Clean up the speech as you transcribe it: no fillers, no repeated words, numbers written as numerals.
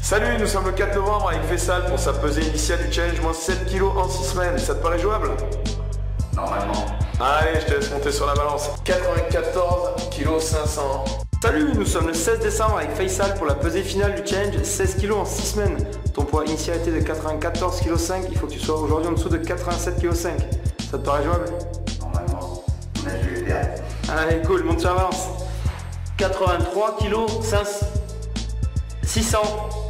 Salut, nous sommes le 4 novembre avec Faisal pour sa pesée initiale du challenge moins 7 kg en 6 semaines. Ça te paraît jouable? Normalement. Allez, je te laisse monter sur la balance. 94 kg 500. Salut, nous sommes le 16 décembre avec Faisal pour la pesée finale du challenge 16 kg en 6 semaines. Ton poids initial était de 94 kg 5, il faut que tu sois aujourd'hui en dessous de 87 kg 5. Ça te paraît jouable? Normalement. Mais je vais bien. Allez, cool, monte sur la balance. 83 kg 600.